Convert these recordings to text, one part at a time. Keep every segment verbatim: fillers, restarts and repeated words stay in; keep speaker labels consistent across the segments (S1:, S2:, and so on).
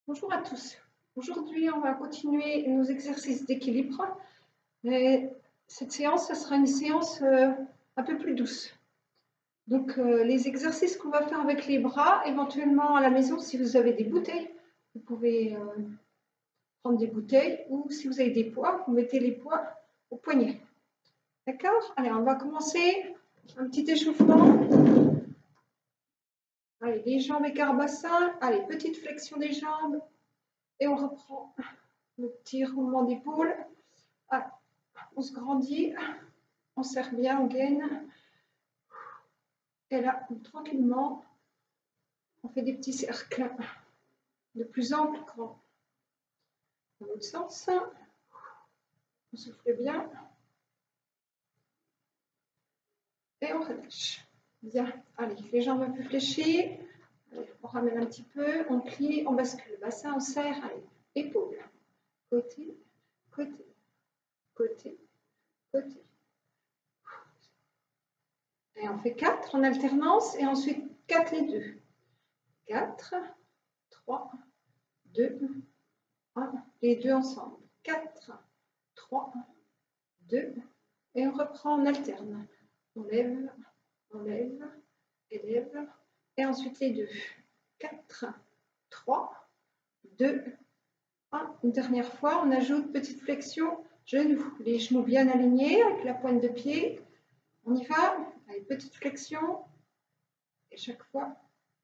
S1: Bonjour à tous. Aujourd'hui, on va continuer nos exercices d'équilibre. Mais cette séance, ce sera une séance euh, un peu plus douce. Donc, euh, les exercices qu'on va faire avec les bras, éventuellement à la maison, si vous avez des bouteilles, vous pouvez euh, prendre des bouteilles, ou si vous avez des poids, vous mettez les poids au poignet. D'accord? Allez, on va commencer. Un petit échauffement. Allez, les jambes écart bassin. Allez, petite flexion des jambes. Et on reprend le petit roulement d'épaule. On se grandit, on serre bien, on gaine. Et là, tranquillement, on fait des petits cercles de plus amples que grands. Dans l'autre sens, on souffle bien. Et on relâche. Bien. Allez, les jambes un peu fléchies. Allez, on ramène un petit peu, on plie, on bascule le bassin, on serre. Allez, épaules. Côté, côté, côté, côté. Et on fait quatre en alternance et ensuite quatre les deux. quatre, trois, deux, un, les deux ensemble. quatre, trois, deux, et on reprend en alterne. On lève, on lève, élève, et ensuite les deux. quatre, trois, deux, un. Une dernière fois, on ajoute petite flexion, genoux. Les genoux bien alignés avec la pointe de pied. On y va. Allez, petite flexion. Et chaque fois.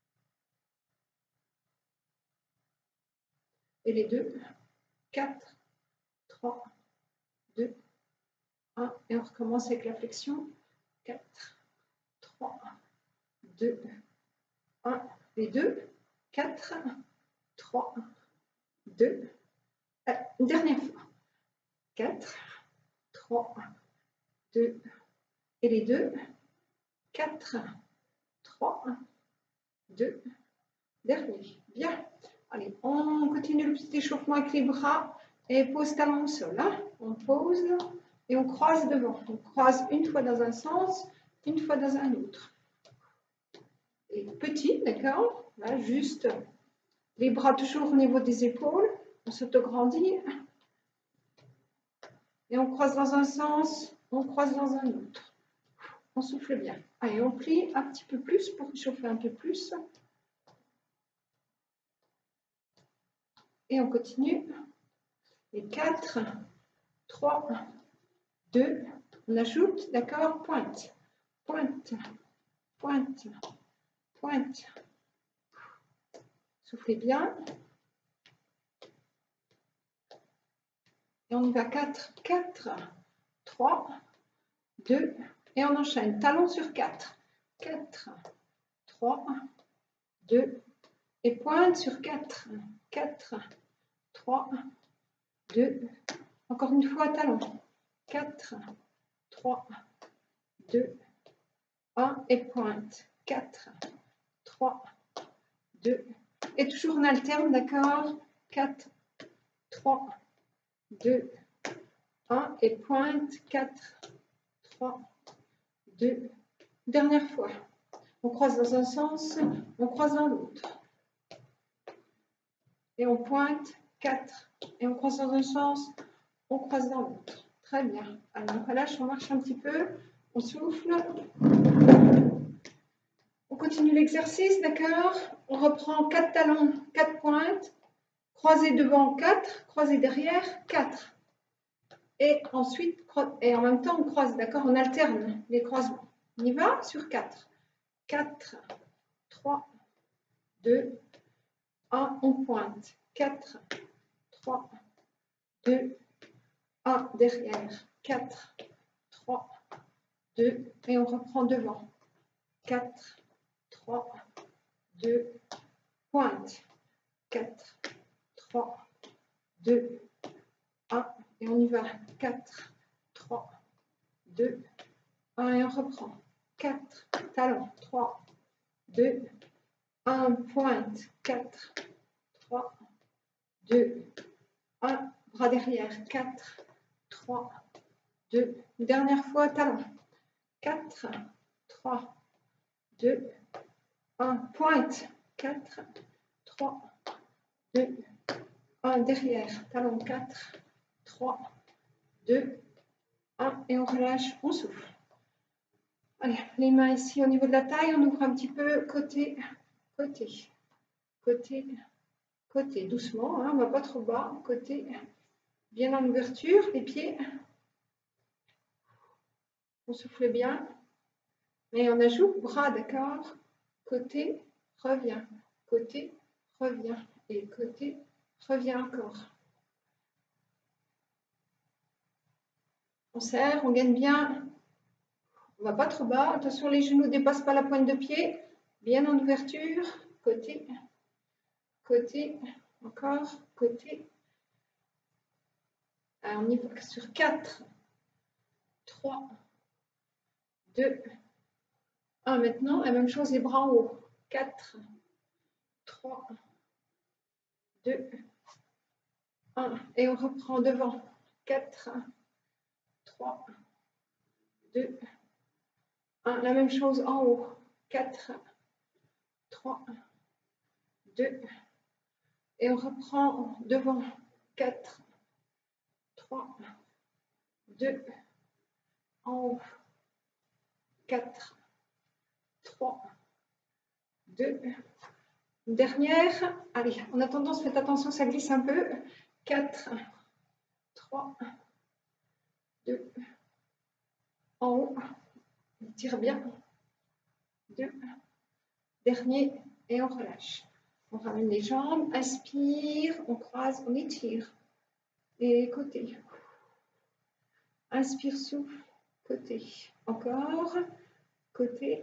S1: Et les deux. quatre, trois, deux, un. Et on recommence avec la flexion. quatre, trois, deux, un. Les deux. quatre, trois, deux. Allez, une dernière fois. quatre, trois, deux. Et les deux. quatre, trois, deux. Dernier. Bien. Allez, on continue le petit échauffement avec les bras et pose talon au sol. Hein. On pose et on croise devant. On croise une fois dans un sens, une fois dans un autre. Et petit, d'accord? Là, juste les bras toujours au niveau des épaules. On s'autograndit. Et on croise dans un sens, on croise dans un autre. On souffle bien. Allez, on plie un petit peu plus pour chauffer un peu plus. Et on continue. Et quatre, trois, deux, on ajoute, d'accord, pointe, pointe, pointe, pointe. Soufflez bien. Et on y va quatre, quatre, trois, deux, et on enchaîne. Talon sur quatre. quatre, trois, deux, et pointe sur quatre. quatre, trois, deux, encore une fois, talon. quatre, trois, deux, un, et pointe. quatre, trois, deux, et toujours on alterne, d'accord? quatre, trois, deux, un, et pointe. quatre, trois, deux, dernière fois. On croise dans un sens, on croise dans l'autre. Et on pointe. quatre, et on croise dans un sens, on croise dans l'autre. Très bien. Alors on relâche, on marche un petit peu, on souffle. On continue l'exercice, d'accord? On reprend quatre talons, quatre pointes, croisés devant quatre, croisés derrière quatre. Et ensuite, et en même temps, on croise, d'accord? On alterne les croisements. On y va sur quatre. quatre, trois, deux, un, on pointe. quatre, trois, deux, un, derrière. quatre, trois, deux, et on reprend devant. quatre, trois, deux, pointe. quatre, trois, deux, un, et on y va. quatre, trois, deux, un, et on reprend. quatre, talon, trois, deux, un, pointe. quatre, trois, deux, un, bras derrière. quatre, trois, deux, dernière fois, talon. quatre, trois, deux, un, pointe. quatre, trois, deux, un, derrière, talon quatre, trois, deux, un, et on relâche, on souffle. Allez, les mains ici au niveau de la taille, on ouvre un petit peu côté, côté, côté, côté, doucement, hein, on ne va pas trop bas, côté, bien en ouverture, les pieds, on souffle bien, et on ajoute bras, d'accord, côté, revient, côté, revient, et côté, revient encore. On serre, on gagne bien, on ne va pas trop bas, attention les genoux ne dépassent pas la pointe de pied, bien en ouverture, côté, côté, encore, côté. Alors, on y va sur quatre, trois, deux, un. Maintenant, la même chose, les bras en haut. quatre, trois, deux, un. Et on reprend devant. quatre, trois, deux, un. La même chose en haut. quatre, trois, deux. Et on reprend devant. quatre, trois, deux, en haut. quatre, trois, deux. Une dernière. Allez, en attendant, faites attention, ça glisse un peu. quatre, trois, deux, en haut. On tire bien. deux, dernier, et on relâche. On ramène les jambes, inspire, on croise, on étire. Et côté. Inspire, souffle, côté. Encore, côté,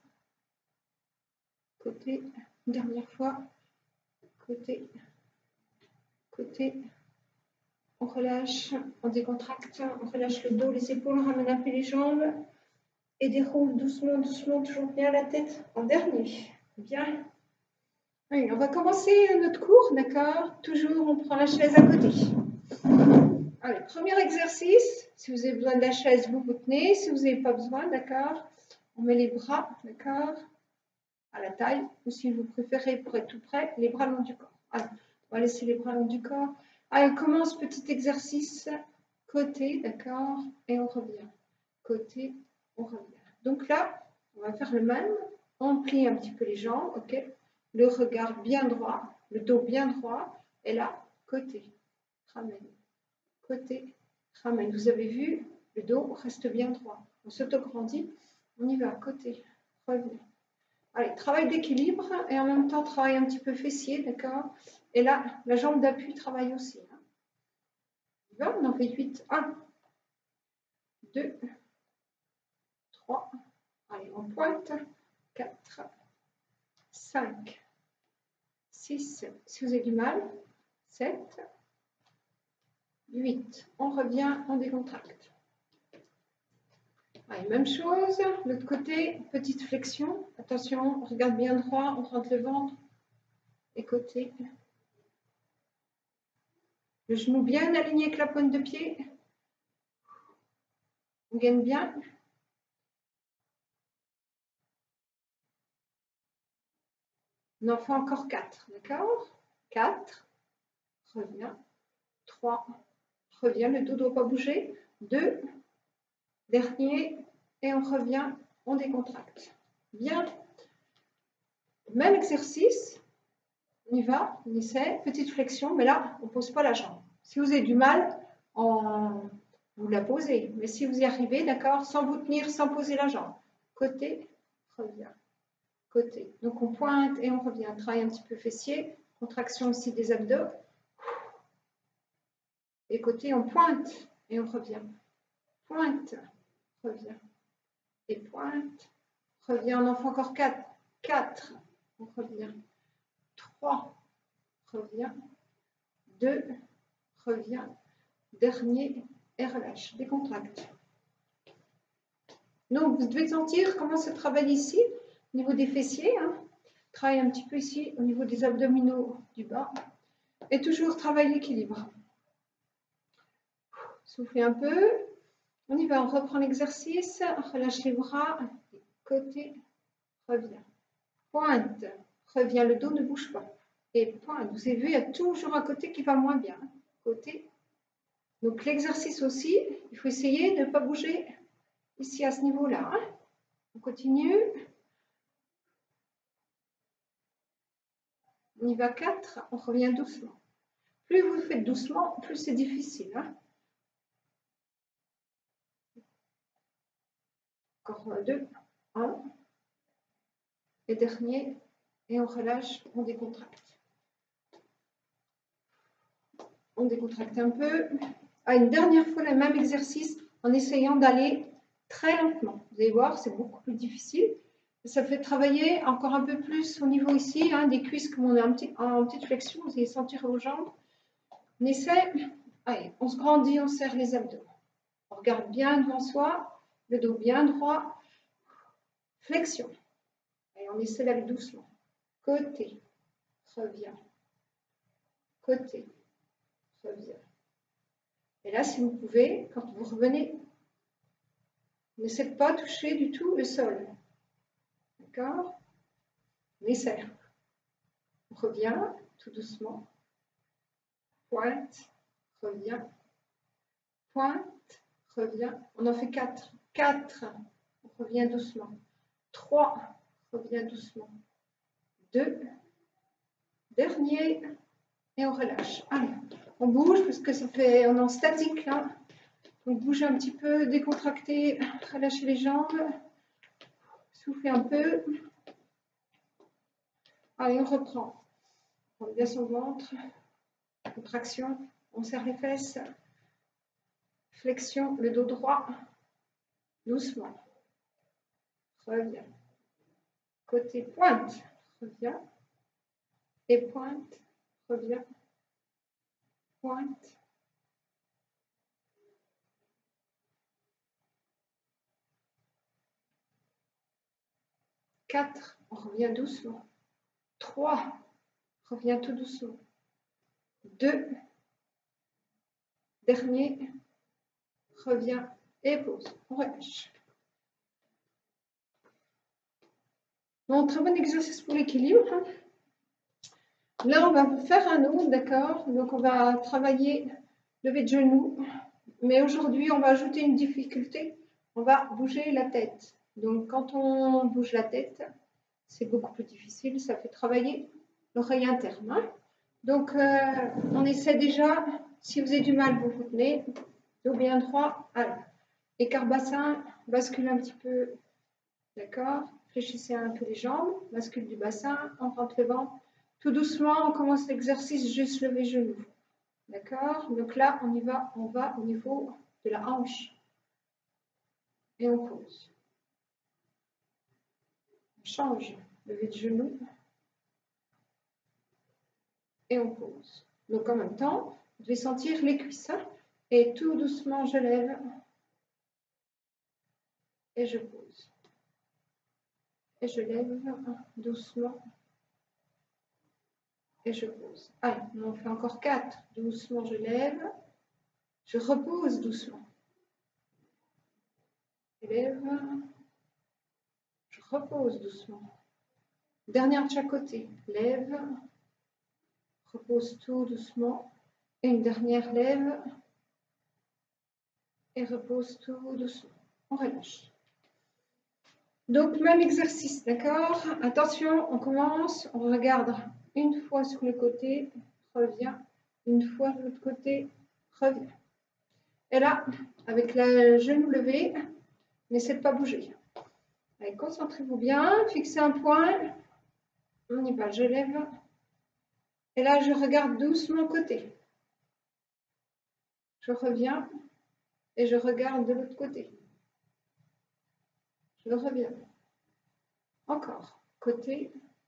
S1: côté, une dernière fois, côté, côté. On relâche, on décontracte, on relâche le dos, les épaules, on ramène un peu les jambes et déroule doucement, doucement, toujours bien la tête en dernier. Bien. Oui, on va commencer notre cours, d'accord? Toujours, on prend la chaise à côté. Allez, premier exercice. Si vous avez besoin de la chaise, vous vous tenez. Si vous n'avez pas besoin, d'accord? On met les bras, d'accord? À la taille. Ou si vous préférez, pour être tout près, les bras le long du corps. Allez, on va laisser les bras le long du corps. Allez, on commence, petit exercice. Côté, d'accord? Et on revient. Côté, on revient. Donc là, on va faire le même. On plie un petit peu les jambes, ok? Le regard bien droit, le dos bien droit, et là, côté, ramène, côté, ramène. Vous avez vu, le dos reste bien droit. On s'autograndit, on y va, côté, revient. Allez, travail d'équilibre, et en même temps, travail un petit peu fessier, d'accord? Et là, la jambe d'appui travaille aussi. Hein. On y va, on en fait huit. un, deux, trois, allez, on pointe, quatre, cinq, six, si vous avez du mal, sept, huit. On revient, on décontracte. Allez, même chose, l'autre côté, petite flexion. Attention, on regarde bien droit, on rentre le ventre. Et côté. Le genou bien aligné avec la pointe de pied. On gagne bien. On en fait encore quatre, d'accord? quatre, revient. trois, revient, le dos ne doit pas bouger. deux, dernier, et on revient, on décontracte. Bien. Même exercice, on y va, on essaie, petite flexion, mais là, on ne pose pas la jambe. Si vous avez du mal, on... vous la posez. Mais si vous y arrivez, d'accord, sans vous tenir, sans poser la jambe. Côté, revient. Côté. Donc on pointe et on revient. Travail un petit peu fessier, contraction aussi des abdos. Et côté, on pointe et on revient. Pointe, revient. Et pointe, revient. On en fait encore quatre. quatre, on revient. trois, revient. deux, revient. Dernier, et relâche. Décontracte. Donc, vous devez sentir comment ça travaille ici, au niveau des fessiers. Hein. Travaille un petit peu ici, au niveau des abdominaux du bas. Et toujours travaille l'équilibre. Soufflez un peu. On y va, on reprend l'exercice. Relâche les bras. Côté, revient. Pointe, revient. Le dos ne bouge pas. et pointe. Vous avez vu, il y a toujours un côté qui va moins bien. Côté. Donc l'exercice aussi, il faut essayer de ne pas bouger ici à ce niveau-là. Hein. On continue. On y va quatre, on revient doucement. Plus vous faites doucement, plus c'est difficile. Hein. Encore deux, un. Et dernier, et on relâche, on décontracte. On décontracte un peu. À une dernière fois, le même exercice en essayant d'aller très lentement. Vous allez voir, c'est beaucoup plus difficile. Ça fait travailler encore un peu plus au niveau ici, hein, des cuisses, comme on est en, petit, en petite flexion. Vous allez sentir aux jambes. On essaie. Allez, on se grandit, on serre les abdos. On regarde bien devant soi, le dos bien droit. Flexion. Et on essaie d'aller doucement. Côté, reviens. Côté, reviens. Et là, si vous pouvez, quand vous revenez, n'essayez pas de toucher du tout le sol. D'accord? On essaie. On revient tout doucement. Pointe, revient. Pointe, revient. On en fait quatre. quatre. On revient doucement. trois. Revient doucement. deux. Dernier. Et on relâche. Allez, on bouge parce que ça fait, on est en statique là. Donc bougez un petit peu, décontractez, relâchez les jambes. Soufflez un peu. Allez, on reprend. On met bien son ventre. Contraction. On serre les fesses. Flexion, le dos droit. Doucement. Reviens. Côté pointe. Reviens. Et pointe. Reviens. Pointe. quatre. On revient doucement. trois. Reviens tout doucement. deux. Dernier. Reviens et pose. On relâche. Bon, très bon exercice pour l'équilibre. Là, on va faire un autre, d'accord? Donc, on va travailler lever de genoux. Mais aujourd'hui, on va ajouter une difficulté. On va bouger la tête. Donc, quand on bouge la tête, c'est beaucoup plus difficile. Ça fait travailler l'oreille interne. Hein? Donc, euh, on essaie déjà, si vous avez du mal, vous vous tenez, dos bien droit, allez. Écart bassin, bascule un petit peu, d'accord? Fléchissez un peu les jambes, bascule du bassin, on rentre le ventre. Tout doucement, on commence l'exercice, juste lever genoux, d'accord? Donc là, on y va, on va au niveau de la hanche. Et on pose. On change, lever de genoux. Et on pose. Donc en même temps, vous devez sentir les cuisses. Hein? Et tout doucement, je lève. Et je pose. Et je lève doucement. Et je pose. Allez, on en fait encore quatre. Doucement, je lève. Je repose doucement. Je lève. Je repose doucement. Dernière de chaque côté. Lève. Repose tout doucement. Et une dernière lève. Et repose tout doucement. On relâche. Donc, même exercice, d'accord? Attention, on commence. On regarde une fois sur le côté. Revient. Une fois de l'autre côté. Revient. Et là, avec le genou levé, n'essayez de pas bouger. Allez, concentrez-vous bien, fixez un point. On y va, je lève. Et là, je regarde doucement côté. Je reviens et je regarde de l'autre côté. Je reviens. Encore. Côté.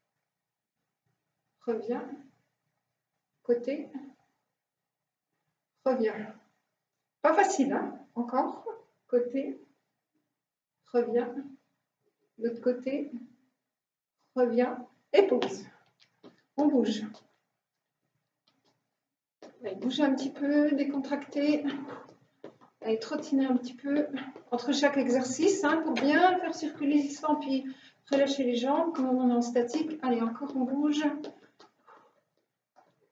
S1: Reviens. Côté. Reviens. Pas facile, hein? Encore. Côté. Reviens. L'autre côté. Reviens. Et pose. On bouge. Allez, bougez un petit peu, décontractez. Allez, trottiner un petit peu entre chaque exercice hein, pour bien faire circuler le sang, puis relâcher les jambes comme on est en statique. Allez, encore on bouge.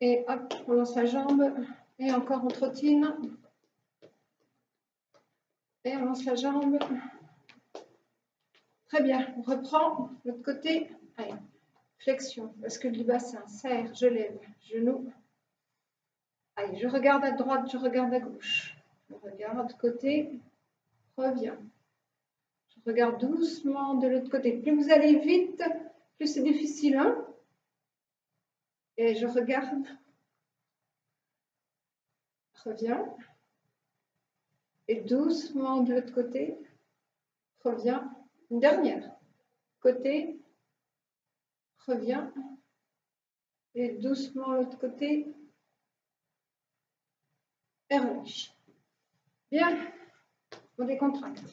S1: Et hop, on lance la jambe. Et encore on trottine. Et on lance la jambe. Très bien, on reprend l'autre côté. Allez, flexion, bascule du bassin, serre, je lève, genou. Allez, je regarde à droite, je regarde à gauche. Je regarde côté, reviens. Je regarde doucement de l'autre côté. Plus vous allez vite, plus c'est difficile. Hein? Et je regarde. Reviens. Et doucement de l'autre côté, reviens. Une dernière. Côté, reviens. Et doucement l'autre côté. Et relâche. Bien. On décontracte.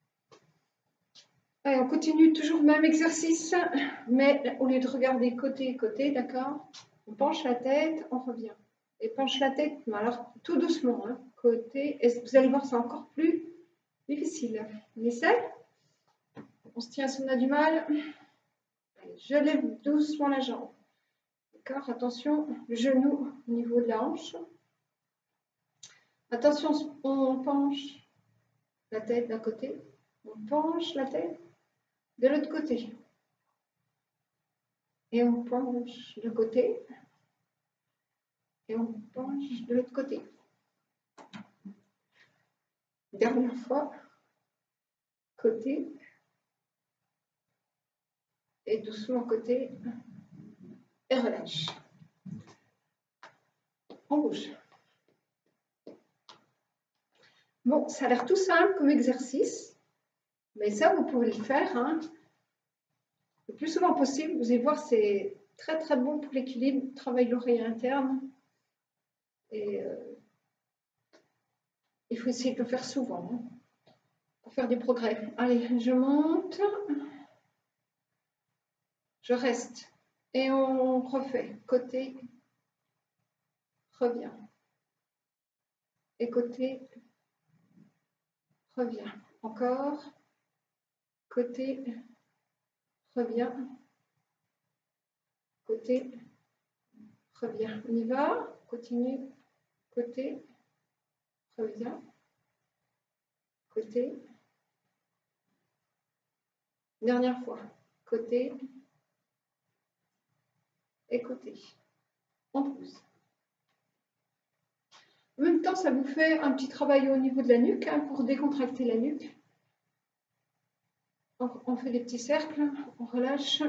S1: Allez, on continue toujours le même exercice, mais au lieu de regarder côté côté, d'accord, on penche la tête, on revient. Et penche la tête, mais alors tout doucement, hein, côté, et vous allez voir, c'est encore plus difficile. On essaie. On se tient si on a du mal. Allez, je lève doucement la jambe. D'accord, attention, le genou au niveau de la hanche. Attention, on penche la tête d'un côté, on penche la tête de l'autre côté. Et on penche de côté. Et on penche de l'autre côté. Dernière fois. Côté. Et doucement côté. Et relâche. On bouge. Bon, ça a l'air tout simple comme exercice. Mais ça, vous pouvez le faire. Hein. Le plus souvent possible. Vous allez voir, c'est très très bon pour l'équilibre. Travail l'oreille interne. Et euh, il faut essayer de le faire souvent. Hein, pour faire du progrès. Allez, je monte. Je reste. Et on refait. Côté. Reviens. Et côté. Reviens. Encore. Côté. Reviens. Côté. Reviens. On y va. Continue. Côté. Reviens. Côté. Dernière fois. Côté. Et côté. On pousse. En même temps, ça vous fait un petit travail au niveau de la nuque, hein, pour décontracter la nuque. On, on fait des petits cercles, on relâche.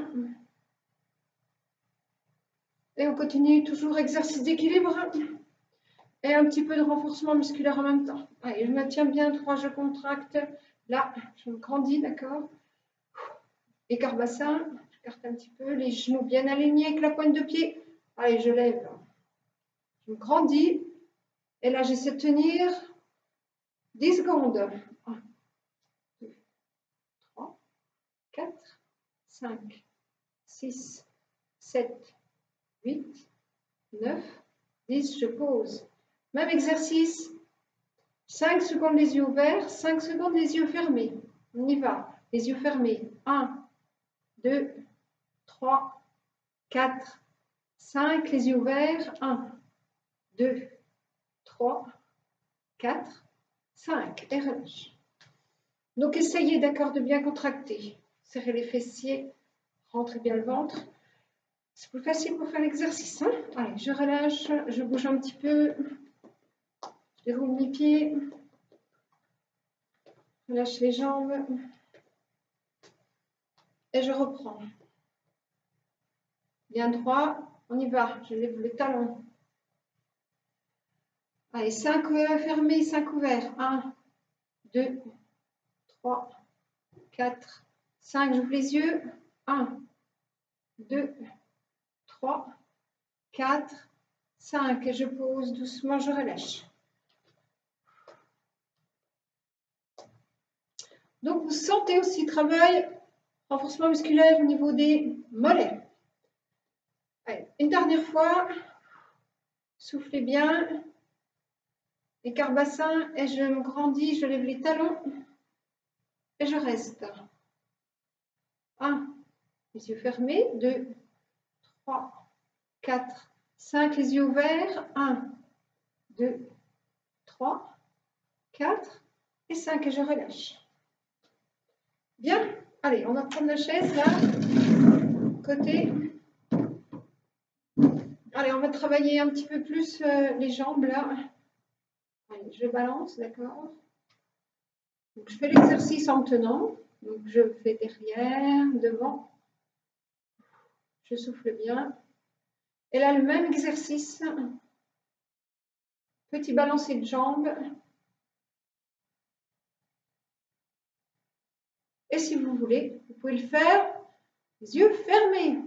S1: Et on continue toujours exercice d'équilibre. Et un petit peu de renforcement musculaire en même temps. Allez, je me tiens bien droit, je contracte. Là, je me grandis, d'accord. Écart bassin, j'écarte un petit peu, les genoux bien alignés avec la pointe de pied. Allez, je lève. Je me grandis. Et là, j'essaie de tenir dix secondes. un, deux, trois, quatre, cinq, six, sept, huit, neuf, dix. Je pose. Même exercice. cinq secondes les yeux ouverts, cinq secondes les yeux fermés. On y va. Les yeux fermés. un, deux, trois, quatre, cinq. Les yeux ouverts. un, deux, trois, quatre, cinq. Et relâche. Donc, essayez, d'accord, de bien contracter. Serrez les fessiers. Rentrez bien le ventre. C'est plus facile pour faire l'exercice. Hein? Allez, je relâche. Je bouge un petit peu. Je déroule mes pieds. Relâche les jambes. Et je reprends. Bien droit. On y va. Je lève le talon. Allez, cinq fermés, cinq ouverts. un, deux, trois, quatre, cinq. J'ouvre les yeux. un, deux, trois, quatre, cinq. Et je pose doucement, je relâche. Donc, vous sentez aussi travail, renforcement musculaire au niveau des mollets. Allez, une dernière fois. Soufflez bien. Écart bassin et je me grandis, je lève les talons et je reste. un, les yeux fermés. deux, trois, quatre, cinq, les yeux ouverts. un, deux, trois, quatre et cinq. Et je relâche. Bien. Allez, on va prendre la chaise là. Côté. Allez, on va travailler un petit peu plus euh, les jambes là. Allez, je balance, d'accord. Donc, je fais l'exercice en tenant. Donc, je fais derrière, devant. Je souffle bien. Et là, le même exercice. Petit balancé de jambes. Et si vous voulez, vous pouvez le faire les yeux fermés.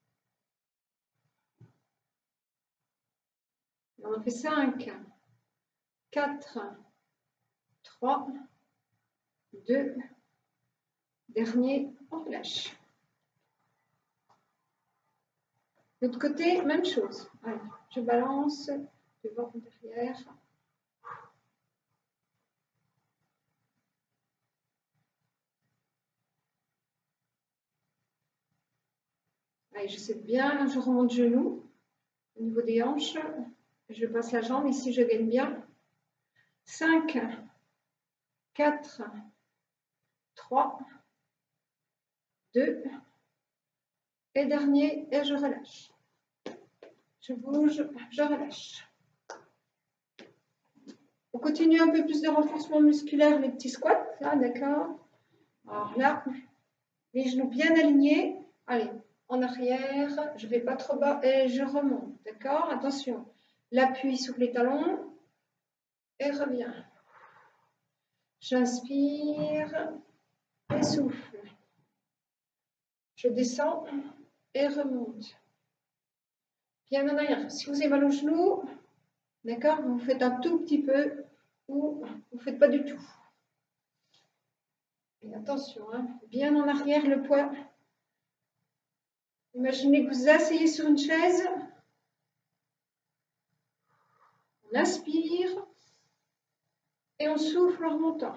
S1: On en fait cinq, quatre, trois, deux, dernier, on relâche. De l'autre côté, même chose. Allez, je balance devant, derrière. Allez, je sais bien, je remonte le genou au niveau des hanches. Je passe la jambe, ici je gagne bien. cinq, quatre, trois, deux, et dernier, et je relâche. Je bouge, je relâche. On continue un peu plus de renforcement musculaire, les petits squats, là, d'accord. Alors là, les genoux bien alignés. Allez, en arrière, je ne vais pas trop bas et je remonte, d'accord. Attention, l'appui sur les talons et reviens. J'inspire et souffle. Je descends et remonte. Bien en arrière. Si vous avez mal aux genoux, d'accord, vous faites un tout petit peu ou vous ne faites pas du tout. Et attention, hein, bien en arrière le poids. Imaginez que vous asseyez sur une chaise. On inspire et on souffle en remontant.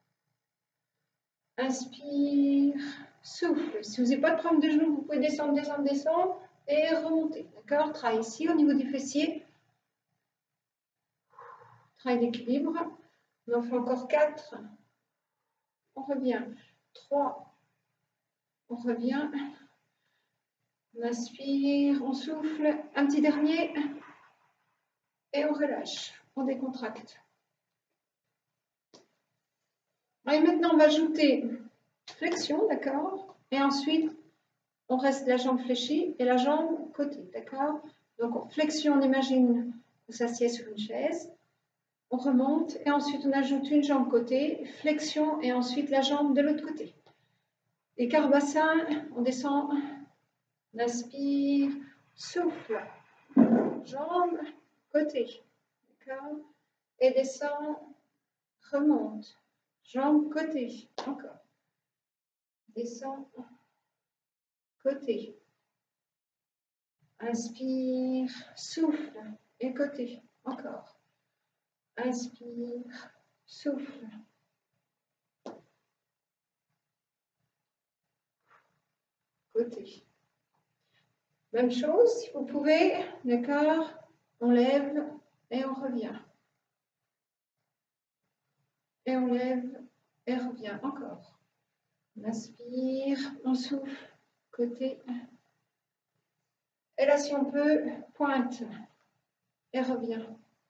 S1: Inspire, souffle. Si vous n'avez pas de problème de genoux, vous pouvez descendre, descendre, descendre et remonter. D'accord? Travail ici au niveau du fessier. Travail d'équilibre. On en fait encore quatre. On revient. trois. On revient. On inspire, on souffle. Un petit dernier. Et on relâche. On décontracte. Et maintenant, on va ajouter flexion, d'accord? Et ensuite, on reste la jambe fléchie et la jambe côté, d'accord? Donc, flexion, on imagine qu'on s'assied sur une chaise. On remonte et ensuite, on ajoute une jambe côté, flexion et ensuite la jambe de l'autre côté. Écart bassin, on descend, on inspire, souffle, jambe côté, d'accord? Et descend, remonte, jambe côté, encore. Descend, côté. Inspire, souffle et côté. Encore. Inspire, souffle. Côté. Même chose, si vous pouvez, d'accord, on lève et on revient. Et on lève et revient. Encore. On inspire, on souffle, côté. Et là, si on peut, pointe et revient.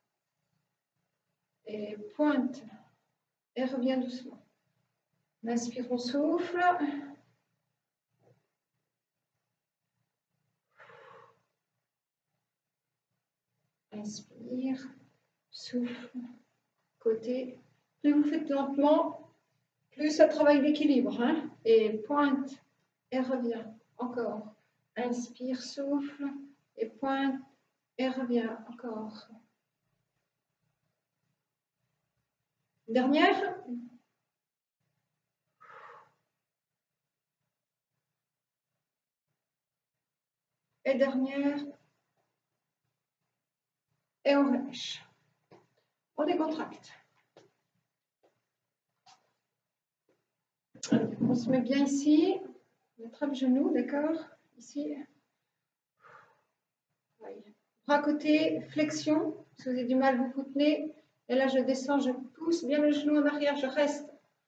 S1: Et pointe et revient doucement. On inspire, on souffle. Inspire, souffle, côté. Plus vous faites lentement, plus ça travaille l'équilibre. Hein? Et pointe et revient. Encore. Inspire, souffle et pointe et revient. Encore. Dernière. Et dernière. Et on relâche. On décontracte. On se met bien ici. On attrape le genou, d'accord? Ici. Oui. Bras côté, flexion. Si vous avez du mal, vous vous tenez. Et là, je descends, je pousse bien le genou en arrière, je reste.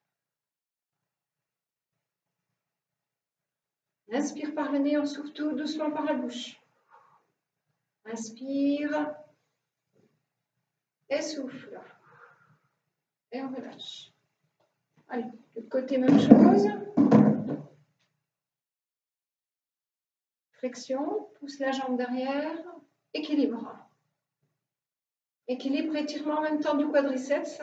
S1: Inspire par le nez, on souffle tout doucement par la bouche. Inspire. Et souffle. Et on relâche. Allez, de l'autre côté, même chose. Flexion, pousse la jambe derrière. Équilibre. Équilibre, étirement en même temps du quadriceps.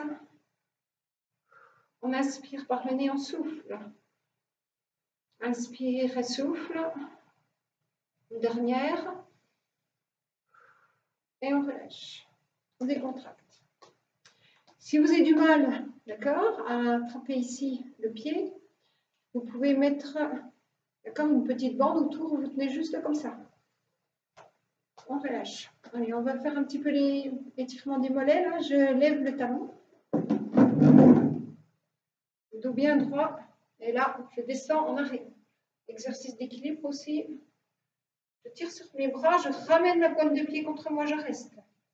S1: On inspire par le nez, on souffle. Inspire et souffle. Une dernière. Et on relâche. On décontracte. Si vous avez du mal, d'accord, à attraper ici le pied, vous pouvez mettre comme une petite bande autour où vous tenez juste comme ça. On relâche. Allez, on va faire un petit peu l'étirement des mollets. Là, je lève le talon. Le dos bien droit. Et là, je descends en arrière. Exercice d'équilibre aussi. Je tire sur mes bras, je ramène la pointe de pied contre moi, je reste.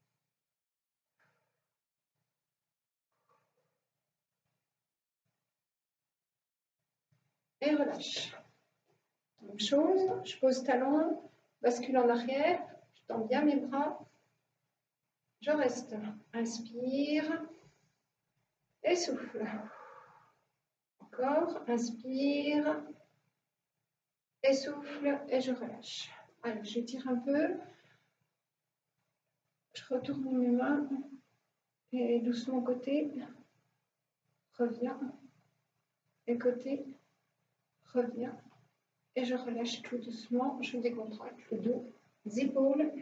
S1: Et relâche. Même chose, je pose talon, bascule en arrière, je tends bien mes bras, je reste. Inspire et souffle. Encore, inspire et souffle et je relâche. Allez, je tire un peu, je retourne mes mains et doucement côté, reviens, et côté, reviens. Et je relâche tout doucement, je décontracte le dos, les épaules,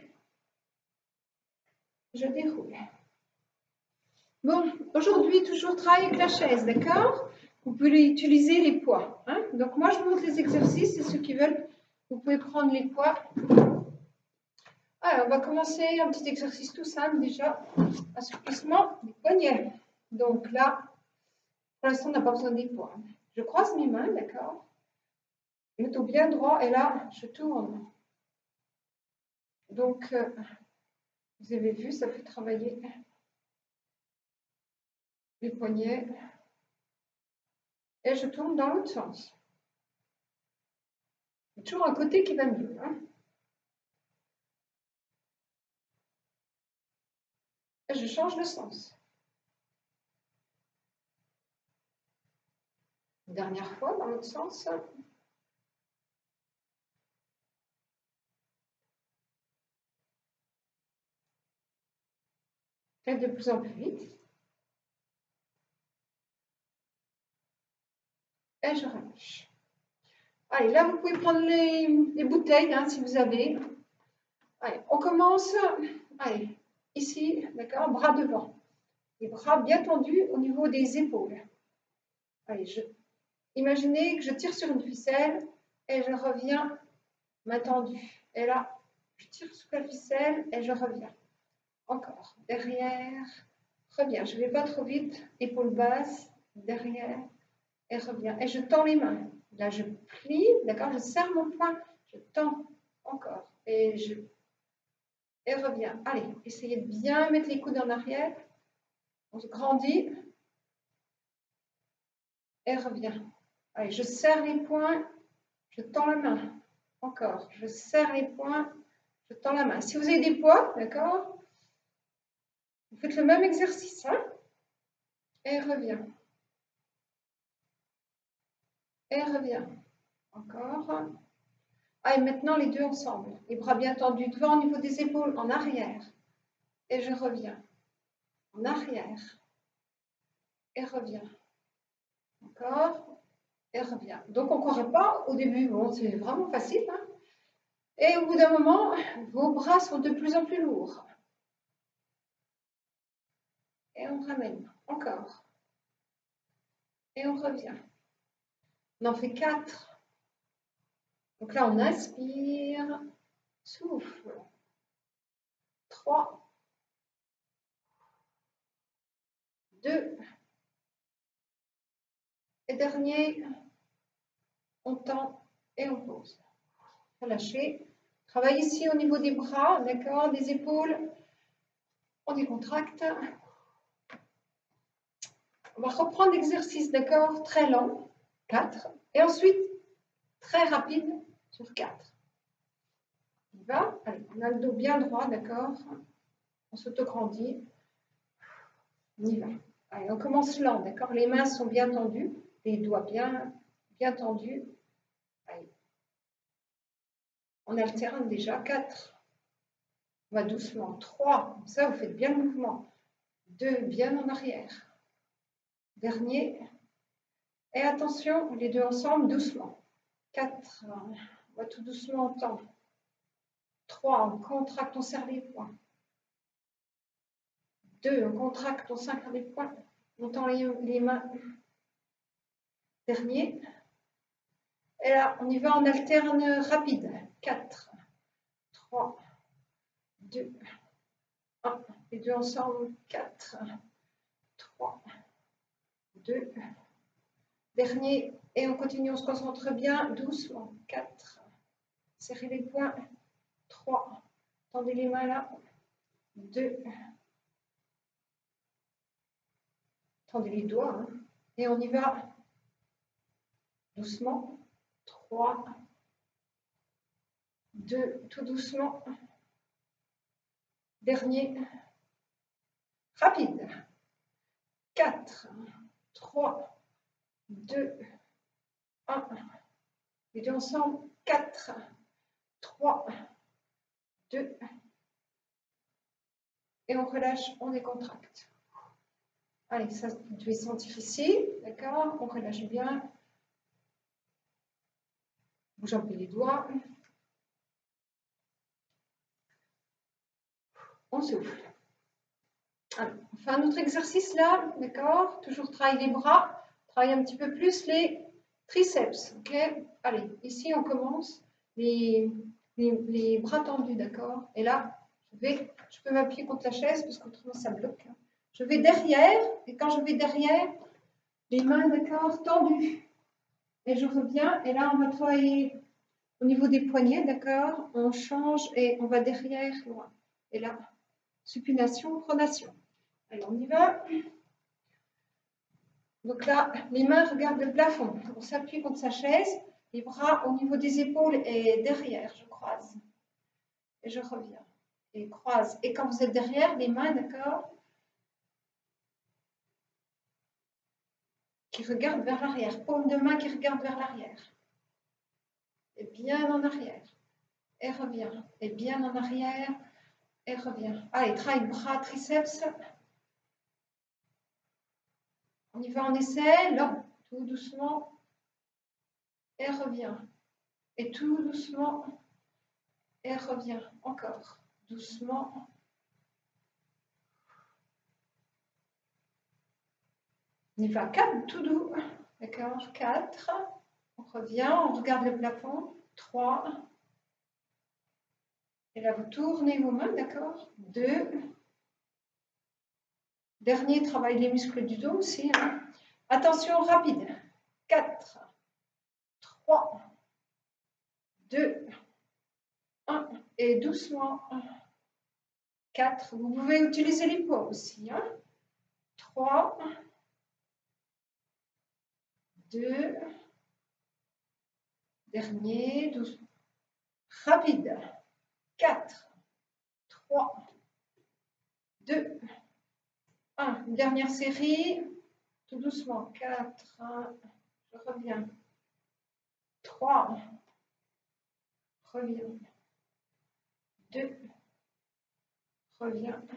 S1: je déroule. Bon, aujourd'hui, toujours travailler avec la chaise, d'accord? Vous pouvez utiliser les poids. Hein? Donc moi, je vous montre les exercices, et ceux qui veulent, vous pouvez prendre les poids. Alors, on va commencer un petit exercice tout simple déjà, assouplissement des poignets. Donc là, pour l'instant, on n'a pas besoin des poids. Je croise mes mains, d'accord? Le dos bien droit, et là, je tourne. Donc, euh, vous avez vu, ça fait travailler les poignets. Et je tourne dans l'autre sens. C'est toujours un côté qui va mieux. Hein? Et je change de sens. Dernière fois, dans l'autre sens. Faites de plus en plus vite. Et je relâche. Allez, là, vous pouvez prendre les, les bouteilles, hein, si vous avez. Allez, on commence. Allez, ici, d'accord, bras devant. Les bras bien tendus au niveau des épaules. Allez, je, imaginez que je tire sur une ficelle et je reviens main tendue. Et là, je tire sur la ficelle et je reviens. Encore, derrière, reviens. Je ne vais pas trop vite, épaules basses, derrière, et reviens. Et je tends les mains. Là, je plie, d'accord, je serre mon poing, je tends, encore, et je et reviens. Allez, essayez de bien mettre les coudes en arrière. On se grandit, et reviens. Allez, je serre les poings, je tends la main. Encore, je serre les poings, je tends la main. Si vous avez des poids, d'accord, vous faites le même exercice, hein, et reviens. Et reviens. Encore. Ah, et maintenant les deux ensemble. Les bras bien tendus devant au niveau des épaules, en arrière. Et je reviens. En arrière. Et reviens. Encore. Et reviens. Donc on ne corrige pas au début. Bon, c'est vraiment facile. Hein, et au bout d'un moment, vos bras sont de plus en plus lourds. Et on ramène. Encore. Et on revient. On en fait quatre. Donc là, on inspire. Souffle. trois. deux. Et dernier, on tend et on pose. Relâchez. Travaille ici au niveau des bras, d'accord, des épaules. On décontracte. On va reprendre l'exercice, d'accord, très lent, quatre. Et ensuite, très rapide sur quatre. On y va. Allez, on a le dos bien droit, d'accord. On s'autograndit. On y va. Allez, on commence lent, d'accord. Les mains sont bien tendues, les doigts bien, bien tendus. Allez. On alterne déjà. quatre. On va doucement. trois. Comme ça, vous faites bien le mouvement. deux. Bien en arrière. Dernier. Et attention, les deux ensemble, doucement. quatre. On va tout doucement entendre. trois. On contracte, on serre les poings. deux. On contracte, on serre les poings. On tend les, les mains. Dernier. Et là, on y va en alterne rapide. quatre, trois, deux, un. Les deux ensemble. quatre, trois, deux. Dernier. Et on continue, on se concentre bien, doucement. quatre. Serrez les poings. trois. Tendez les mains là. deux. Tendez les doigts. Hein. Et on y va doucement. trois. deux. Tout doucement. Dernier. Rapide. quatre, trois, deux, un. Les deux ensemble. quatre, trois, deux. Et on relâche, on décontracte. Allez, ça, vous devez sentir ici. D'accord? On relâche bien. Bouge un peu les doigts. On souffle. Alors, on fait un autre exercice là. D'accord? Toujours travailler les bras. Travailler un petit peu plus les triceps. Ok? Allez, ici on commence. Les, les, les bras tendus. D'accord? Et là, je vais, je peux m'appuyer contre la chaise parce qu'autrement ça bloque. Je vais derrière. Et quand je vais derrière, les mains, d'accord, tendues. Et je reviens. Et là, on va travailler au niveau des poignets, d'accord. On change et on va derrière, loin. Et là, supination, pronation. Allez, on y va. Donc là, les mains regardent le plafond. On s'appuie contre sa chaise. Les bras au niveau des épaules et derrière. Je croise. Et je reviens. Et croise. Et quand vous êtes derrière, les mains, d'accord, qui regardent vers l'arrière. Paume de main qui regarde vers l'arrière. Et bien en arrière. Et revient. Et bien en arrière. Et revient. Allez, travaille bras, triceps. On y va, on essaie. Lent. Tout doucement. Et revient. Et tout doucement. Et revient. Encore. Doucement. On y va. quatre, tout doux. D'accord. quatre. On revient. On regarde le plafond. trois. Et là, vous tournez vos mains. D'accord. deux. Dernier, travail les muscles du dos aussi. Hein. Attention, rapide. quatre, trois, deux, un. Et doucement. quatre. Vous pouvez utiliser les poids aussi. Hein. trois, deux. Dernier, doucement. Rapide. quatre, trois, deux, un. Une dernière série. Tout doucement. quatre, un. Je reviens. trois. Reviens. deux. Reviens.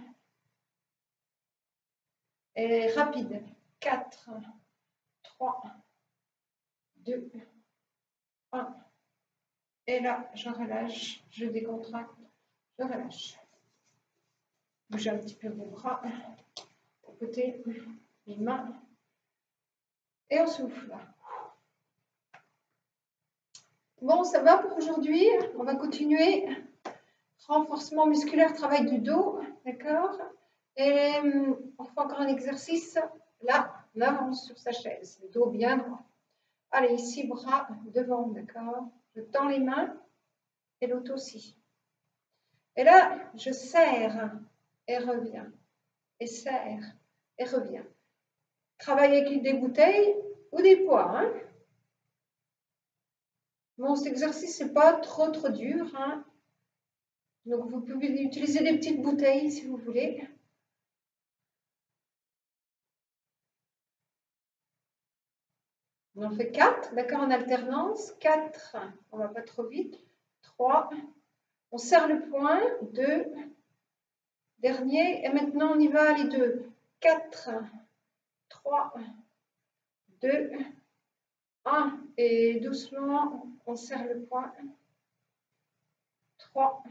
S1: Et rapide. quatre, trois, deux, un. Et là, je relâche, je décontracte, je relâche. Bougez un petit peu vos bras, aux côtés, les mains. Et on souffle. Bon, ça va pour aujourd'hui. On va continuer. Renforcement musculaire, travail du dos. D'accord? Et on fait encore un exercice. Là, on avance sur sa chaise. Le dos bien droit. Allez, ici, bras devant. D'accord? Je tends les mains et l'autre aussi. Et là, je serre et reviens. Et serre et reviens. Travaillez avec des bouteilles ou des poids. Hein. Bon, cet exercice, c'est pas trop trop dur. Hein. Donc, vous pouvez utiliser des petites bouteilles si vous voulez. On en fait quatre, d'accord, en alternance. quatre, on ne va pas trop vite. trois, on serre le poing. deux, dernier. Et maintenant, on y va, les deux. quatre, trois, deux, un. Et doucement, on serre le poing. trois,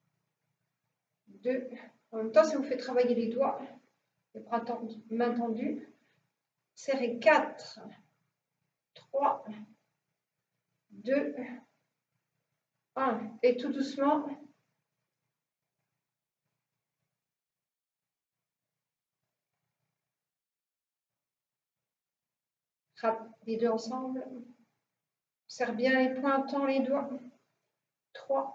S1: deux. En même temps, ça vous fait travailler les doigts, les bras tendus, mains tendues. Serrez quatre, trois, deux, un. Et tout doucement, les deux ensemble. Serre bien les poings, tend les doigts. trois,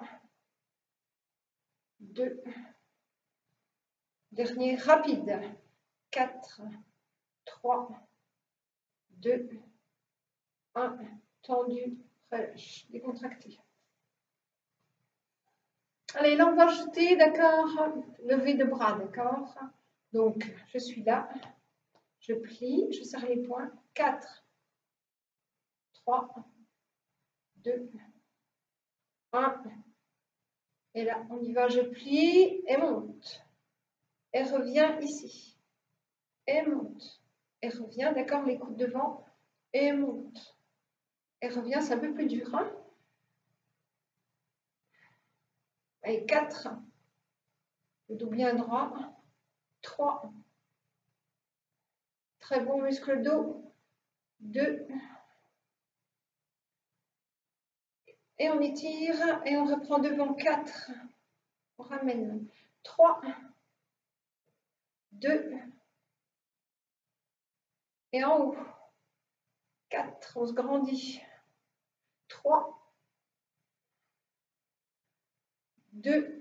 S1: deux, dernier, rapide. quatre, trois, deux, un, tendu, relâche, décontracté. Allez, là, on va ajouter, d'accord, lever de bras, d'accord. Donc, je suis là, je plie, je serre les poings. quatre, trois, deux, un. Et là, on y va, je plie et monte. Et reviens ici. Et monte. Et reviens, d'accord, les coudes devant. Et monte. Et reviens, c'est un peu plus dur. Hein. Allez, quatre. Le dos bien droit. trois. Très bon muscle dos. deux. Et on étire et on reprend devant. quatre. On ramène. trois. deux. Et en haut. quatre. On se grandit. trois. deux.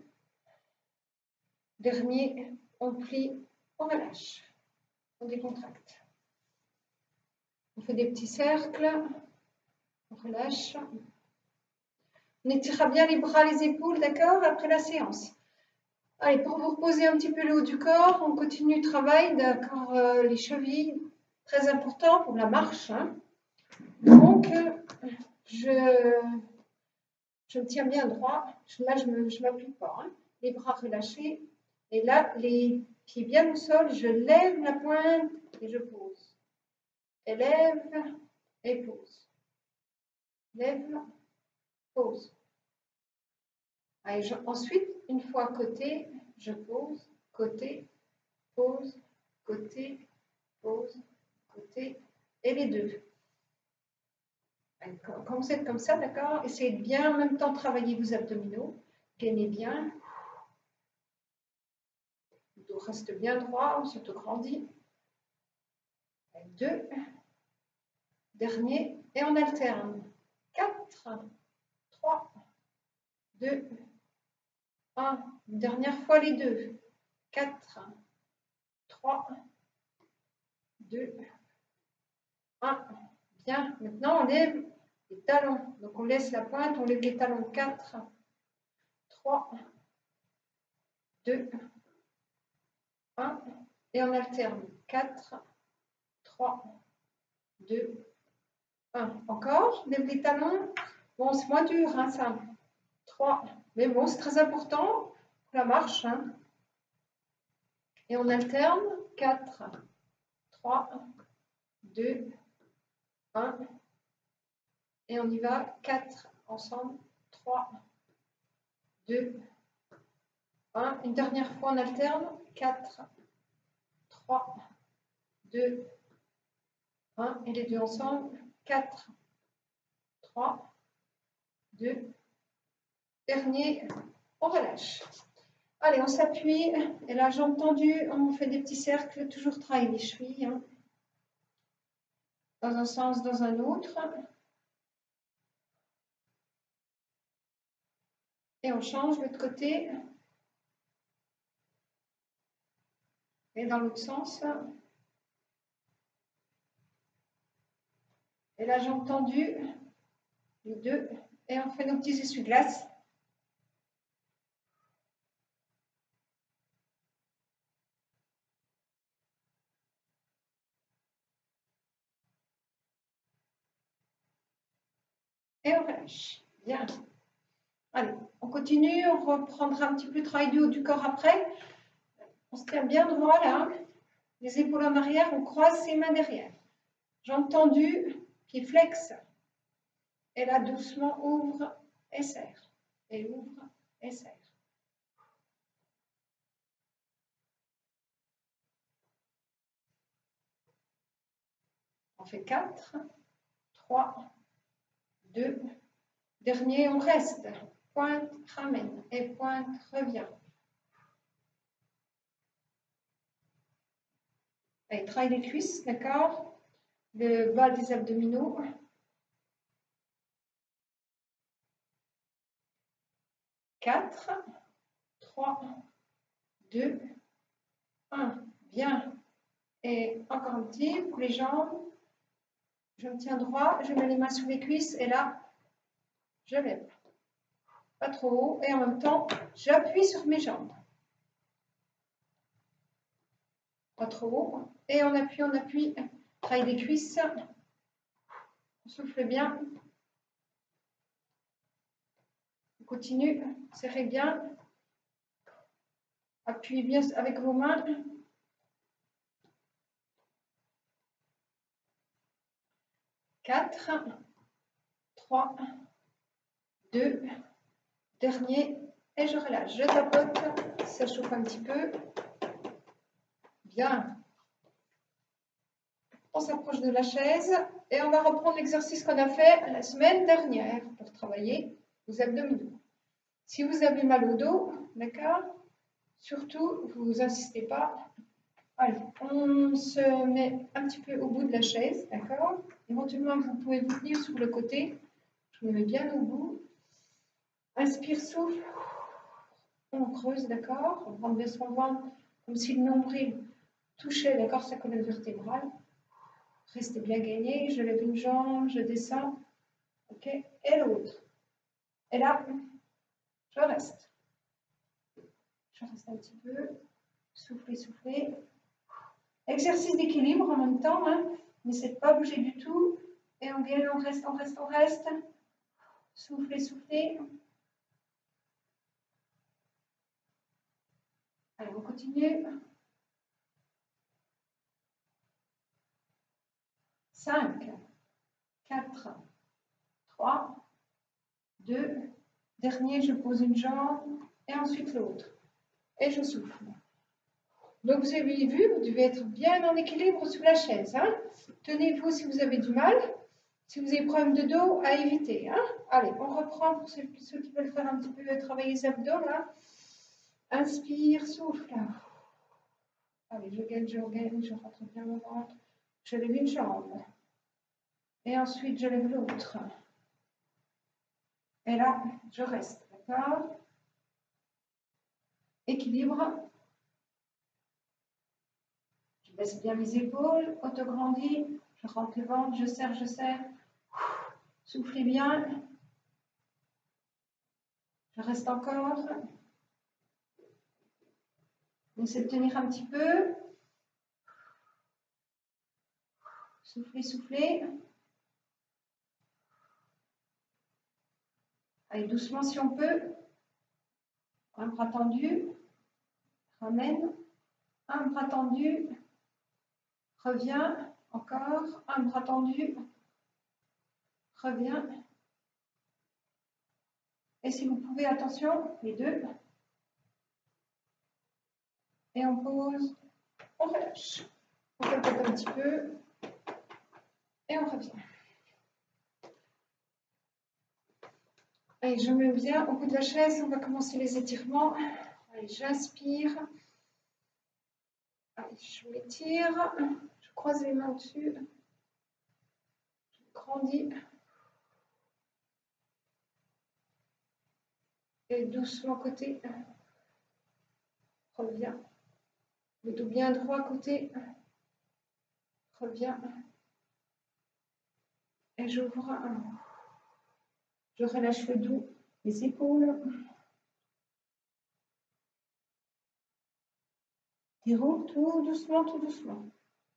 S1: Dernier. On plie. On relâche. On décontracte. On fait des petits cercles. On relâche. On étirera bien les bras, les épaules, d'accord, après la séance. Allez, pour vous reposer un petit peu le haut du corps, on continue le travail, d'accord, euh, les chevilles, très important pour la marche. Hein. Donc, je, je me tiens bien droit. Là, je ne m'appuie pas. Hein. Les bras relâchés. Et là, les pieds bien au sol, je lève la pointe et je pose. Et lève et pose. Lève, pose. Allez, je, ensuite, une fois côté, je pose, côté, pose, côté, pose, côté, et les deux. Allez, quand vous êtes comme ça, d'accord, essayez de bien en même temps travailler vos abdominaux, gainez bien. Le dos reste bien droit, ensuite on grandit. Allez, deux, dernier, et on alterne. quatre, trois, deux, un. Une dernière fois les deux. quatre, trois, deux, un. Bien, maintenant on lève les talons. Donc on laisse la pointe, on lève les talons. quatre, trois, deux, un. Et on alterne. quatre, trois, deux, un. Encore, lève les talons. Bon, c'est moins dur, hein, ça. trois. Mais bon, c'est très important pour la marche. Hein. Et on alterne. quatre, trois, deux, un. Et on y va. quatre ensemble. trois, deux, un. Une dernière fois, on alterne. quatre, trois, deux, un. Et les deux ensemble. quatre, trois, deux. Dernier, on relâche. Allez, on s'appuie. Et la jambe tendue, on fait des petits cercles. Toujours travailler les chevilles. Hein. Dans un sens, dans un autre. Et on change l'autre côté. Et dans l'autre sens. Et la jambe tendue, les deux. Et on fait nos petits essuie-glaces. Et on relâche. Bien. Allez, on continue. On reprendra un petit peu le travail du haut du corps après. On se tient bien droit là. Les épaules en arrière. On croise ses mains derrière. Jambes tendues, pieds flex. Et là, doucement, ouvre et serre. Et ouvre et serre. On fait quatre, trois, deux. Dernier, on reste. Pointe, ramène. Et pointe, revient. Allez, travaille les cuisses, d'accord? Le bas des abdominaux. quatre, trois, deux, un. Bien. Et encore un petit, pour les jambes. Je me tiens droit, je mets les mains sous les cuisses et là, je lève. Pas trop haut. Et en même temps, j'appuie sur mes jambes. Pas trop haut. Et on appuie, on appuie. Travaille les cuisses. On souffle bien. On continue. Serrez bien. Appuyez bien avec vos mains. quatre, trois, deux, dernier. Et je relâche. Je tapote. Ça chauffe un petit peu. Bien. On s'approche de la chaise et on va reprendre l'exercice qu'on a fait la semaine dernière pour travailler vos abdominaux. Si vous avez mal au dos, d'accord, surtout, vous insistez pas. Allez, on se met un petit peu au bout de la chaise, d'accord. Éventuellement, vous pouvez vous tenir sur le côté. Je me mets bien au bout. Inspire, souffle. On creuse, d'accord. On rentre bien son ventre comme si le nombril touchait, d'accord, sa colonne vertébrale. Restez bien gainé. Je lève une jambe, je descends. Ok, et l'autre. Et là, je reste. Je reste un petit peu. Soufflez, soufflez. Exercice d'équilibre en même temps. Hein. N'essayez de pas bouger du tout. Et on vient, on reste, on reste, on reste. Soufflez, soufflez. Allez, on continue. cinq, quatre, trois, deux. Dernier, je pose une jambe. Et ensuite l'autre. Et je souffle. Donc, vous avez vu, vous devez être bien en équilibre sous la chaise. Hein. Tenez-vous si vous avez du mal. Si vous avez problème de dos, à éviter. Hein. Allez, on reprend pour ceux, ceux qui veulent faire un petit peu travailler les abdos. Là. Inspire, souffle. Allez, je gagne, je gagne, je rentre bien mon ventre. Je lève une jambe. Et ensuite, je lève l'autre. Et là, je reste. D'accord? Équilibre. Je baisse bien mes épaules, autograndis, je rentre le ventre, je serre, je serre. Soufflez bien. Je reste encore. Essayez de tenir un petit peu. Soufflez, soufflez. Allez, doucement si on peut. Un bras tendu. Ramène. Un bras tendu. Reviens. Encore. Un bras tendu. Reviens. Et si vous pouvez, attention, les deux. Et on pose. On relâche. On fait peut-être un petit peu. Et on revient. Allez, je me mets bien au bout de la chaise. On va commencer les étirements. Allez, j'inspire. Allez, je m'étire. Je croise les mains au-dessus. Je grandis. Et doucement côté. Reviens. Le dos bien droit côté. Reviens. Et j'ouvre. Je relâche le dos, les épaules. Déroule tout doucement, tout doucement.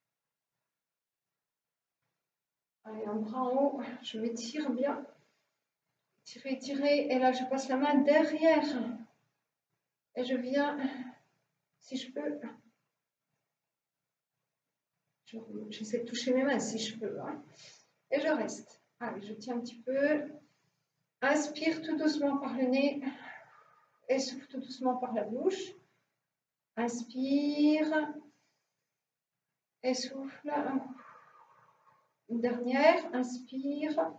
S1: Allez, un bras en haut. Je m'étire bien. Tirer, tirer. Et là, je passe la main derrière. Et je viens, si je peux. J'essaie de toucher mes mains si je peux. Hein. Et je reste. Allez, je tiens un petit peu. Inspire tout doucement par le nez. Et souffle tout doucement par la bouche. Inspire. Et souffle. Une dernière. Inspire.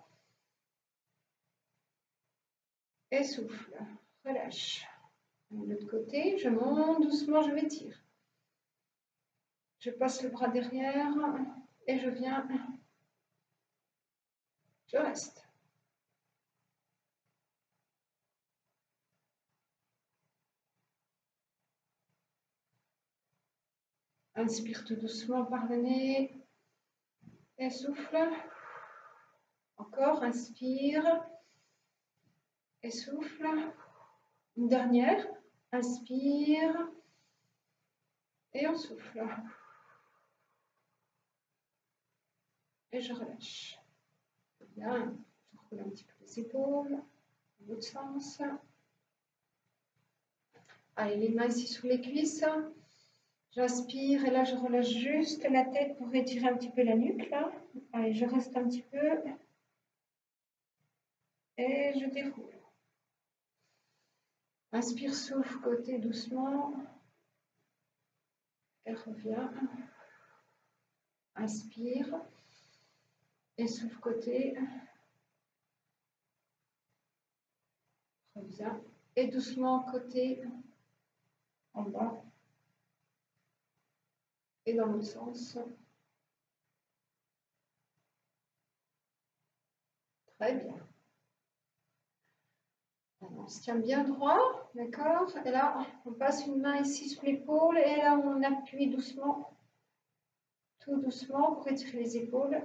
S1: Et souffle. Relâche. De l'autre côté, je monte doucement, je m'étire. Je passe le bras derrière et je viens. Je reste. Inspire tout doucement par le nez et souffle. Encore, inspire et souffle. Une dernière, inspire et on souffle. Et je relâche. Bien, je roule un petit peu les épaules, dans l'autre sens. Allez, les mains ici sur les cuisses. J'inspire et là je relâche juste la tête pour étirer un petit peu la nuque là. Allez, je reste un petit peu. Et je déroule. Inspire, souffle, côté doucement. Et reviens. Inspire. Et souffle, côté. Reviens. Et doucement, côté. En bas. Et dans l'autre sens. Très bien. Alors, on se tient bien droit, d'accord? Et là, on passe une main ici sur l'épaule et là, on appuie doucement, tout doucement pour étirer les épaules.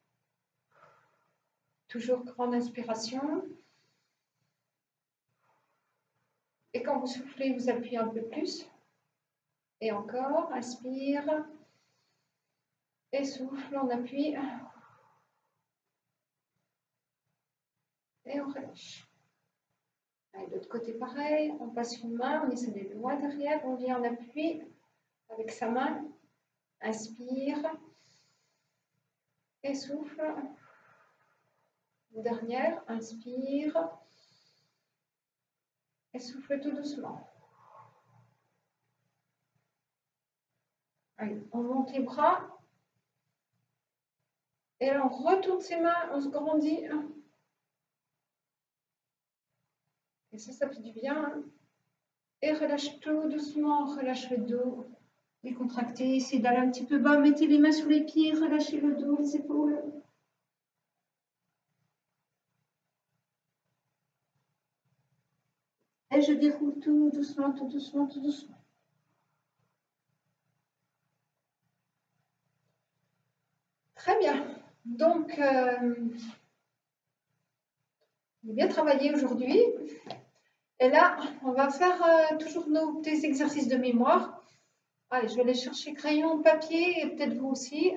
S1: Toujours grande inspiration. Et quand vous soufflez, vous appuyez un peu plus. Et encore, inspire. Et souffle, on appuie. Et on relâche. Allez, de l'autre côté, pareil. On passe une main, on essaie d'aller loin derrière. On vient en appui avec sa main. Inspire. Et souffle. Une dernière. Inspire. Et souffle tout doucement. Allez, on monte les bras. Et là, on retourne ses mains, on se grandit. Et ça, ça fait du bien. Et relâche tout doucement, relâche le dos. Décontractez, essayez d'aller un petit peu bas. Mettez les mains sous les pieds, relâchez le dos, les épaules. Et je déroule tout doucement, tout doucement, tout doucement. Très bien. Donc, euh, on a bien travaillé aujourd'hui. Et là, on va faire euh, toujours nos petits exercices de mémoire. Allez, je vais aller chercher crayon, papier et peut-être vous aussi.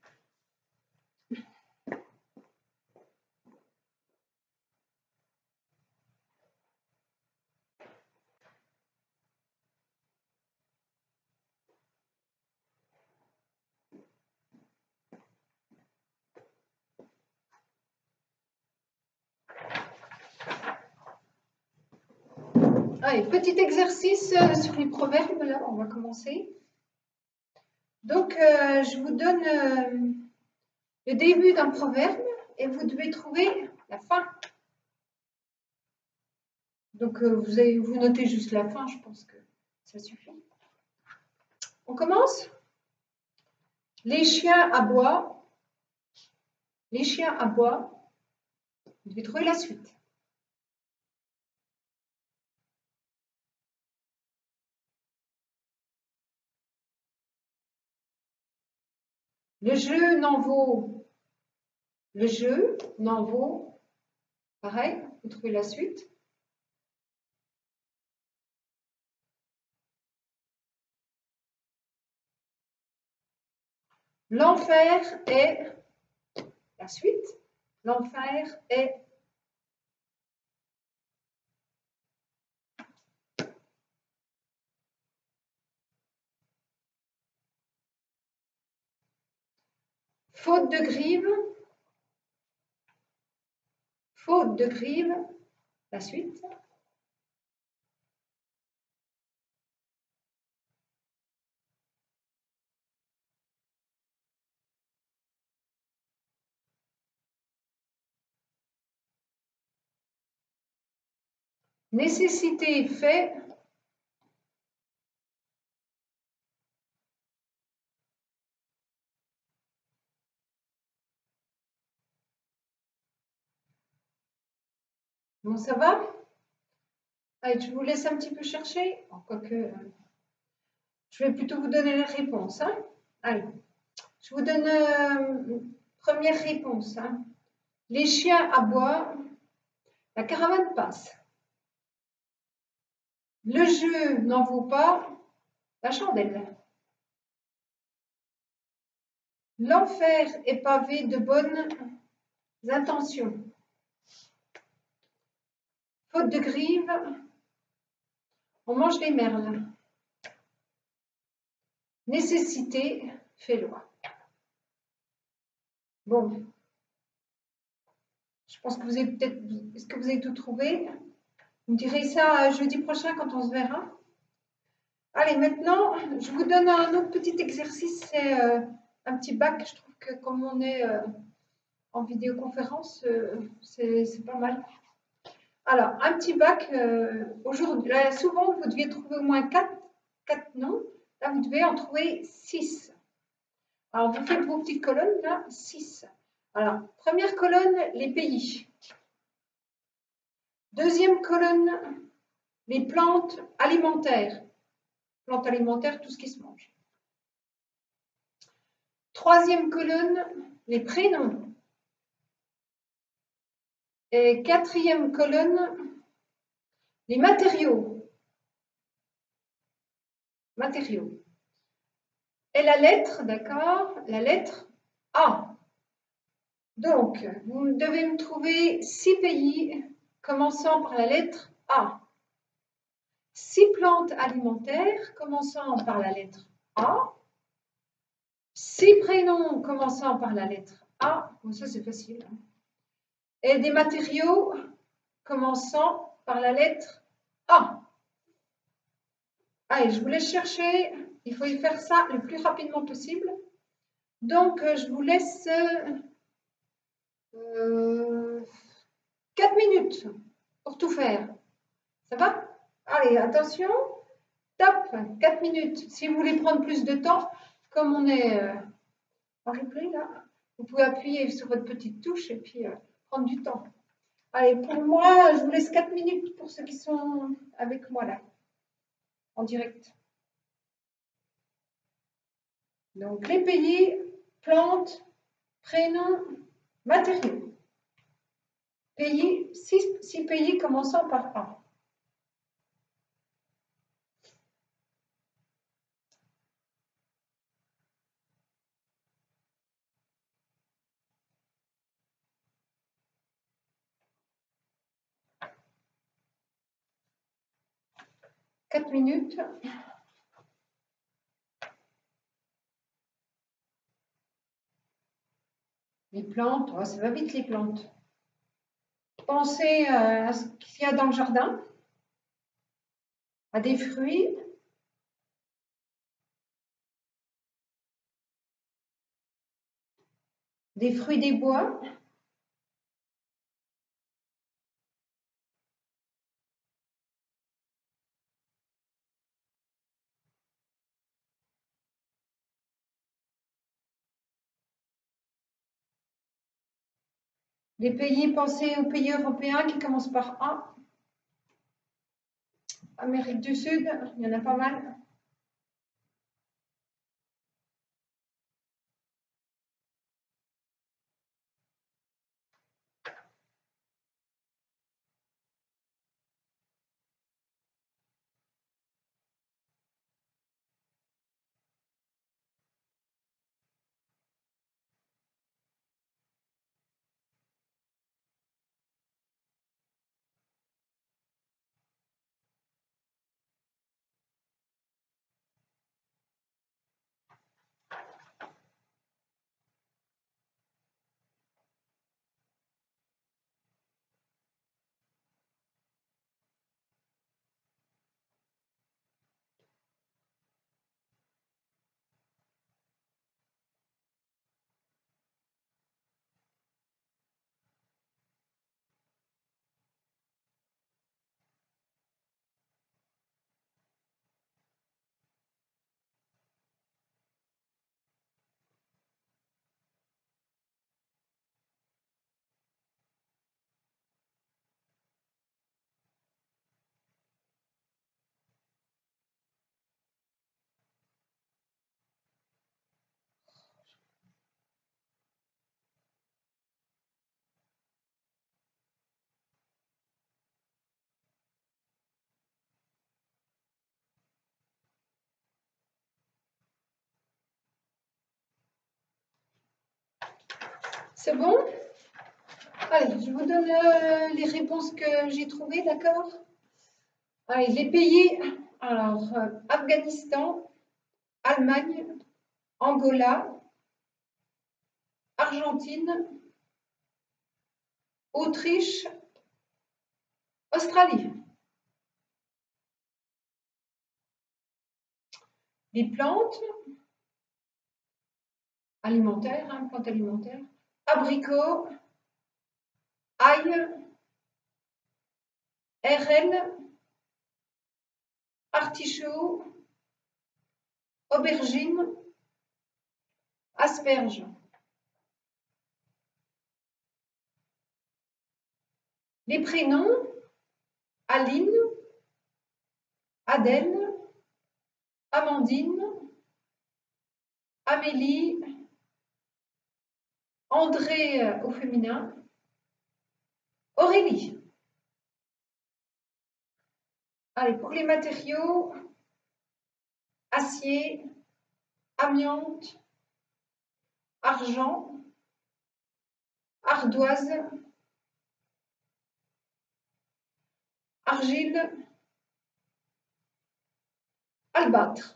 S1: Allez, petit exercice sur les proverbes. Là, on va commencer. Donc, euh, je vous donne euh, le début d'un proverbe et vous devez trouver la fin. Donc, euh, vous, avez, vous notez juste la fin, je pense que ça suffit. On commence? Les chiens aboient. Les chiens aboient. Vous devez trouver la suite. Le jeu n'en vaut, le jeu n'en vaut, pareil, vous trouvez la suite. L'enfer est, la suite, l'enfer est, faute de grive, faute de grive, la suite. Nécessité fait, bon, ça va? Allez, je vous laisse un petit peu chercher, quoique je vais plutôt vous donner les réponses. Hein. Allez, je vous donne euh, première réponse. Hein. Les chiens aboient, la caravane passe. Le jeu n'en vaut pas la chandelle. L'enfer est pavé de bonnes intentions. Faute de grive, on mange les merles. Nécessité fait loi. Bon, je pense que vous avez peut-être. Est-ce que vous avez tout trouvé? Vous me direz ça jeudi prochain quand on se verra. Allez, maintenant, je vous donne un autre petit exercice. C'est euh, un petit bac. Je trouve que comme on est euh, en vidéoconférence, euh, c'est pas mal. Alors, un petit bac. Euh, aujourd'hui, souvent, vous deviez trouver au moins quatre, quatre noms. Là, vous devez en trouver six. Alors, vous faites vos petites colonnes, là, six. Alors, première colonne, les pays. Deuxième colonne, les plantes alimentaires. Plantes alimentaires, tout ce qui se mange. Troisième colonne, les prénoms. Et quatrième colonne, les matériaux. Matériaux. Et la lettre, d'accord, la lettre A. Donc, vous devez me trouver six pays commençant par la lettre A. Six plantes alimentaires commençant par la lettre A. Six prénoms commençant par la lettre A. Bon, ça, c'est facile. Hein. Et des matériaux commençant par la lettre A. Allez, je vous laisse chercher. Il faut y faire ça le plus rapidement possible. Donc, je vous laisse euh, quatre minutes pour tout faire. Ça va? Allez, attention. Top, quatre minutes. Si vous voulez prendre plus de temps, comme on est euh, en replay là, vous pouvez appuyer sur votre petite touche et puis euh, prendre du temps. Allez, pour moi, je vous laisse quatre minutes pour ceux qui sont avec moi là, en direct. Donc, les pays, plantes, prénoms, matériaux. Pays, six, six pays commençant par A. quatre minutes. Les plantes, oh, ça va vite les plantes. Pensez à ce qu'il y a dans le jardin, à des fruits. Des fruits des bois. Des pays, pensez aux pays européens qui commencent par A. Amérique du Sud, il y en a pas mal. C'est bon? Allez, je vous donne euh, les réponses que j'ai trouvées, d'accord? Allez, les pays, alors, euh, Afghanistan, Allemagne, Angola, Argentine, Autriche, Australie. Les plantes alimentaires, hein, plantes alimentaires, abricots, ail, R L, artichaut, aubergine, asperge. Les prénoms, Aline, Adèle, Amandine, Amélie, André euh, au féminin, Aurélie. Allez, pour les matériaux, acier, amiante, argent, ardoise, argile, albâtre.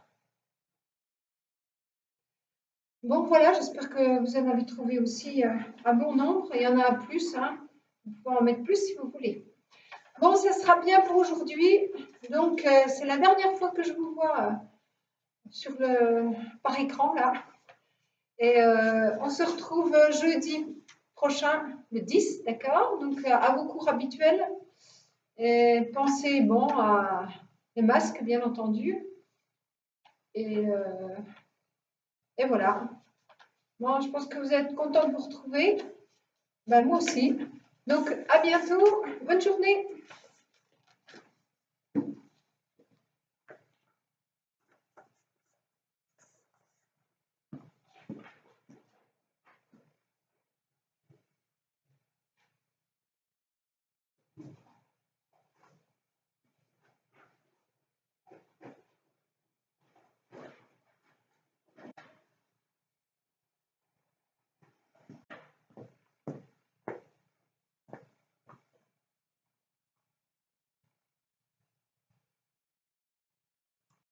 S1: Bon, voilà, j'espère que vous en avez trouvé aussi euh, un bon nombre. Il y en a plus, hein. Vous pouvez en mettre plus si vous voulez. Bon, ça sera bien pour aujourd'hui. Donc, euh, c'est la dernière fois que je vous vois euh, sur le, par écran, là. Et euh, on se retrouve jeudi prochain, le dix, d'accord? Donc, euh, à vos cours habituels. Et pensez, bon, à les masques, bien entendu. Et, euh, et voilà. Bon, je pense que vous êtes contents de vous retrouver. Ben, moi aussi. Donc, à bientôt. Bonne journée.